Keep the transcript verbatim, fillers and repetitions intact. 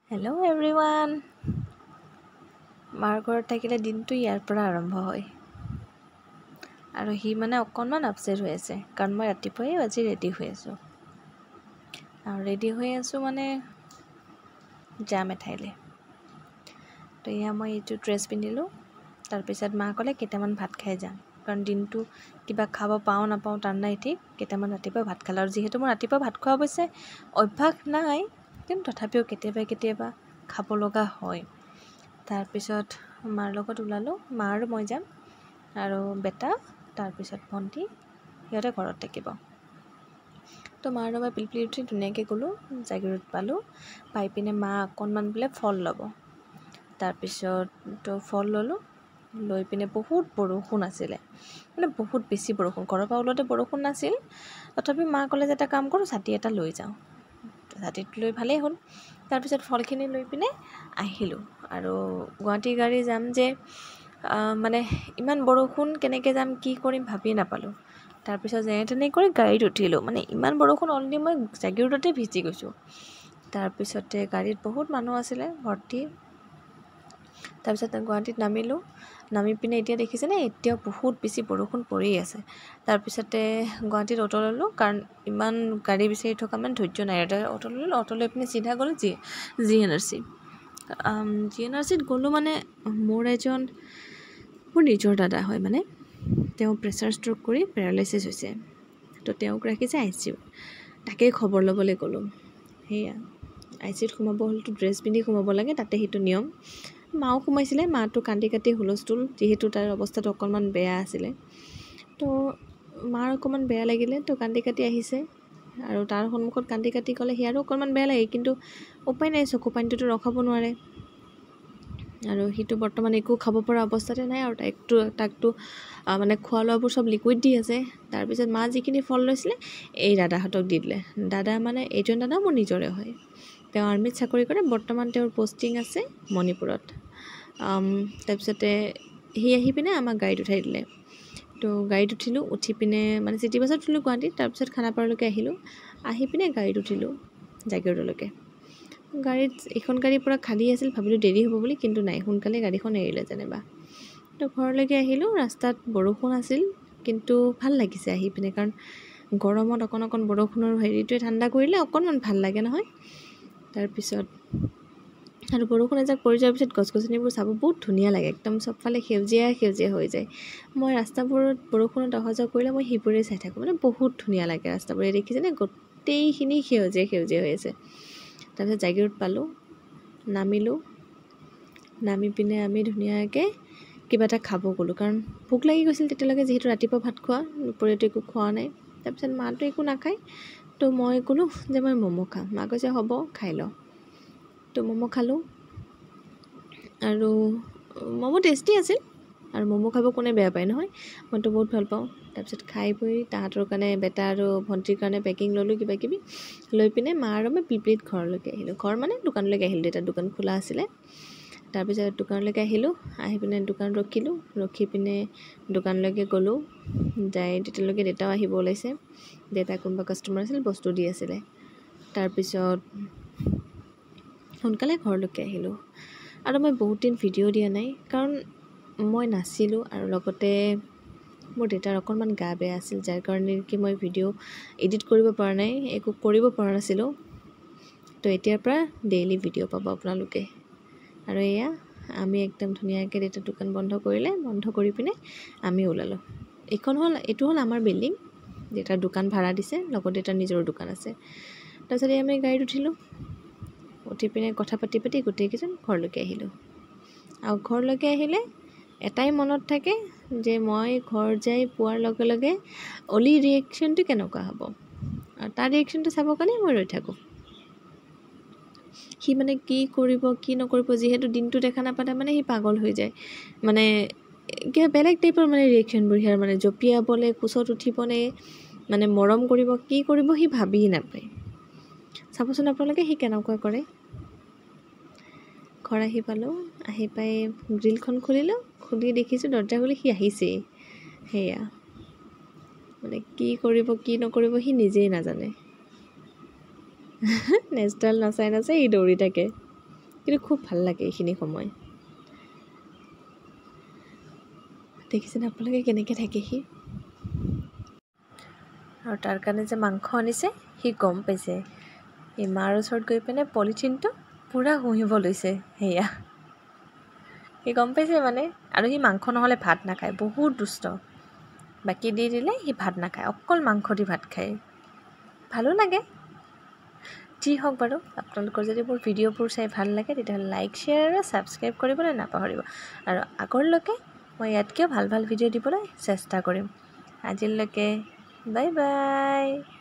Hello' everyone. মাৰ ঘৰত থাকিলে দিনটো ইয়াৰ পৰা আৰম্ভ হয় আৰু সি মানে অকণমান আপছেট হৈ আছে কাৰণ মই ৰাতিপুৱাই আজি ৰেডি হৈ আছোঁ আৰু ৰেডি হৈ আছোঁ মানে যাম এঠাইলৈ। তো এয়া মই এইটো ড্ৰেছ পিন্ধিলোঁ। তাৰপিছত মা ক'লে কেইটামান ভাত খাই যাম, কাৰণ দিনটো কিবা খাব পাওঁ নাপাওঁ তাৰ নাই ঠিক। কেইটামান ৰাতিপুৱা ভাত খালোঁ আৰু যিহেতু মোৰ ৰাতিপুৱা ভাত খোৱা অৱশ্যে অভ্যাস নাই, কিন্তু তথাপিও কেতিয়াবা কেতিয়াবা খাব লগা হয়। তাৰপিছত মাৰ লগত ওলালোঁ, মা আৰু মই যাম আৰু বেটা তাৰপিছত ভণ্টি সিহঁতে ঘৰত থাকিব। তো মাৰ লগত পিলপিলি উঠি ধুনীয়াকৈ গ'লোঁ, জাগিৰোড পালোঁ। পাই পিনে মা অকণমান বোলে ফল ল'ব। তাৰপিছত তো ফল ল'লোঁ, লৈ পিনে বহুত বৰষুণ আছিলে, মানে বহুত বেছি বৰষুণ। ঘৰৰ পৰা ওলাওঁতে বৰষুণ নাছিল, তথাপি মা ক'লে যে এটা কাম কৰোঁ ছাতি এটা লৈ যাওঁ। ছাতিটো লৈ ভালেই হ'ল। তাৰপিছত ফলখিনি লৈ পিনে আহিলোঁ আৰু গুৱাহাটী গাড়ী যাম যে মানে ইমান বৰষুণ কেনেকৈ যাম কি কৰিম ভাবিয়ে নাপালোঁ। তাৰপিছত যেনে তেনে কৰি গাড়ীত উঠিলোঁ। মানে ইমান বৰষুণ অলৰেডি মই জাগিৰোডতে ভিজি গৈছোঁ। তাৰপিছতে গাড়ীত বহুত মানুহ আছিলে ভৰ্তি। তাৰপিছত গুৱাহাটীত নামিলোঁ, নামি পিনে এতিয়া দেখিছেনে এতিয়াও বহুত বেছি বৰষুণ পৰি আছে। তাৰপিছতে গুৱাহাটীত অ'টো ল'লোঁ, কাৰণ ইমান গাড়ী বিচাৰি থকা মানে ধৈৰ্য নাই। এটা অ'টো ল'লোঁ, অ'টো লৈ পিনে চিধা গ'লোঁ G G N R C G N R চিত গ'লোঁ। মানে মোৰ এজন মোৰ নিজৰ দাদা হয়, মানে তেওঁ প্ৰেছাৰ ষ্ট্ৰ'ক কৰি পেৰালাইচিছ হৈছে। তো তেওঁক ৰাখিছে আই চি ইউত, তাকেই খবৰ ল'বলৈ গ'লোঁ। সেয়া আই চি ইউত সোমাব হ'লেতো ড্ৰেছ পিন্ধি সোমাব লাগে, তাতে সেইটো নিয়ম। মাও সোমাইছিলে, মাটো কান্দি কাটি হুলস্থুল, যিহেতু তাৰ অৱস্থাটো অকণমান বেয়া আছিলে। তো মাৰ অকণমান বেয়া লাগিলে, তো কান্দি কাটি আহিছে আৰু তাৰ সন্মুখত কান্দি কাটি ক'লে সিয়াৰো অকণমান বেয়া লাগে, কিন্তু উপায় নাই, চকু পানীটোতো ৰখাব নোৱাৰে। আৰু সিটো বৰ্তমান একো খাব পৰা অৱস্থাতে নাই আৰু তাইকতো তাকতো মানে খোৱা লোৱাবোৰ চব লিকুইড দি আছে। তাৰপিছত মা যিখিনি ফল লৈছিলে এই দাদাহঁতক দি দিলে। দাদা মানে এইজন দাদা মোৰ নিজৰে হয়, তেওঁ আৰ্মিত চাকৰি কৰে। বৰ্তমান তেওঁৰ পষ্টিং আছে মণিপুৰত। তাৰপিছতে সি আহি পিনে আমাক গাড়ীত উঠাই দিলে। তো গাড়ীত উঠিলোঁ, উঠি পিনে মানে চিটি বাছত উঠিলোঁ গুৱাহাটীত। তাৰপিছত খানাপাৰালৈকে আহিলোঁ, আহি পিনে গাড়ীত উঠিলোঁ জাগিৰোডলৈকে। গাড়ীত এইখন গাড়ী পূৰা খালী আছিল, ভাবিলোঁ দেৰি হ'ব বুলি, কিন্তু নাই, সোনকালে গাড়ীখন এৰিলে যেনিবা। তো ঘৰলৈকে আহিলোঁ। ৰাস্তাত বৰষুণ আছিল, কিন্তু ভাল লাগিছে আহি পিনে, কাৰণ গৰমত অকণ অকণ বৰষুণৰ হেৰিটোৱে ঠাণ্ডা কৰিলে অকণমান ভাল লাগে নহয়। তাৰপিছত আৰু বৰষুণ এজাক পৰি যোৱাৰ পিছত গছ গছনিবোৰ চাব বহুত ধুনীয়া লাগে, একদম চবফালে সেউজীয়া সেউজীয়া হৈ যায়। মই ৰাস্তাবোৰত বৰষুণত অহা যোৱা কৰিলে মই সেইবোৰেই চাই থাকোঁ, মানে বহুত ধুনীয়া লাগে ৰাস্তাবোৰে। দেখিছেনে গোটেইখিনি সেউজীয়া সেউজীয়া হৈ আছে। তাৰপিছত জাগিৰোড পালোঁ, নামিলোঁ। নামি পিনে আমি ধুনীয়াকৈ কিবা এটা খাব গ'লোঁ, কাৰণ ভোক লাগি গৈছিল তেতিয়ালৈকে, যিহেতু ৰাতিপুৱা ভাত খোৱা, দুপৰীয়াটো একো খোৱা নাই। তাৰপিছত মাটো একো নাখায়, তো মই ক'লোঁ যে মই ম'ম' খাম। মা কৈছে হ'ব খাই ল। তো ম'ম' খালোঁ আৰু ম'ম' টেষ্টি আছিল, আৰু ম'ম' খাব কোনে বেয়া পায় নহয়, মইতো বহুত ভাল পাওঁ। তাৰপিছত খাই বৈ তাহাঁতৰ কাৰণে, বেটা আৰু ভণ্টিৰ কাৰণে পেকিং ল'লোঁ কিবা কিবি লৈ পিনে মা আৰু মই পিলপিলিত ঘৰলৈকে আহিলোঁ। ঘৰ মানে দোকানলৈকে আহিলোঁ, দেউতাৰ দোকান খোলা আছিলে। তাৰপিছত দোকানলৈকে আহিলোঁ, আহি পিনে দোকান ৰখিলোঁ, ৰখি পিনে দোকানলৈকে গ'লোঁ। যাই তেতিয়ালৈকে দেউতাও আহিব ওলাইছে। দেউতা কোনোবা কাষ্টমাৰ আছিল, বস্তু দি আছিলে। তাৰপিছত সোনকালে ঘৰলৈকে আহিলোঁ। আৰু মই বহুত দিন ভিডিঅ' দিয়া নাই, কাৰণ মই নাছিলোঁ আৰু লগতে মোৰ দেউতাৰ অকণমান গা বেয়া আছিল, যাৰ কাৰণে কি মই ভিডিঅ' এডিট কৰিব পৰা নাই, একো কৰিব পৰা নাছিলোঁ। তো এতিয়াৰ পৰা ডেইলি ভিডিঅ' পাব আপোনালোকে। আৰু এয়া আমি একদম ধুনীয়াকৈ দেউতাৰ দোকান বন্ধ কৰিলে, বন্ধ কৰি পিনে আমি ওলালোঁ। এইখন হ'ল এইটো হ'ল আমাৰ বিল্ডিং, দেউতাৰ দোকান ভাড়া দিছে, লগত দেউতাৰ নিজৰ দোকান আছে। তাৰপিছত আমি গাড়ীত উঠিলোঁ, উঠি পিনে কথা পাতি পাতি গোটেইকেইজন ঘৰলৈকে আহিলোঁ। আৰু ঘৰলৈকে আহিলে এটাই মনত থাকে যে মই ঘৰ যাই পোৱাৰ লগে লগে অলিৰ ৰিয়েকশ্যনটো কেনেকুৱা হ'ব, আৰু তাৰ ৰিয়েকশ্যনটো চাবৰ কাৰণে মই ৰৈ থাকোঁ। সি মানে কি কৰিব কি নকৰিব, যিহেতু দিনটো দেখা নাপালে মানে সি পাগল হৈ যায়, মানে কিবা বেলেগ টাইপৰ মানে ৰিয়েকশ্যনবোৰ। সিয়াৰ মানে জঁপিয়াবলৈ, কোচত উঠিবনে, মানে মৰম কৰিব, কি কৰিব সি ভাবি নাপায়। চাবচোন আপোনালোকে সি কেনেকুৱা কৰে। ঘৰ আহি পালোঁ, আহি পাই গ্ৰিলখন খুলিলোঁ, খুলি দেখিছোঁ দৰ্জা খুলি সি আহিছেই। সেয়া মানে কি কৰিব কি নকৰিব সি নিজেই নাজানে। নেজডাল নাচাই নাচাই সি দৌৰি থাকে। কিন্তু খুব ভাল লাগে এইখিনি সময়। দেখিছেনে আপোনালোকে কেনেকৈ থাকে সি। আৰু তাৰ কাৰণে যে মাংস আনিছে সি গম পাইছে, এই মাৰ ওচৰত গৈ পিনে পলিথিনটো পূৰা শুহিব লৈছে। সেয়া সি গম পাইছে মানে, আৰু সি মাংস নহ'লে ভাত নাখায়, বহুত দুষ্ট। বাকী দি দিলে সি ভাত নাখায়, অকল মাংস দি ভাত খায়। ভালো লাগে। যি হওক বাৰু, আপোনালোকৰ যদি মোৰ ভিডিঅ'বোৰ চাই ভাল লাগে তেতিয়াহ'লে লাইক শ্বেয়াৰ আৰু ছাবস্ক্ৰাইব কৰিবলৈ নাপাহৰিব। আৰু আগলৈকে মই ইয়াতকৈ ভাল ভাল ভিডিঅ' দিবলৈ চেষ্টা কৰিম। আজিলৈকে বাই বাই।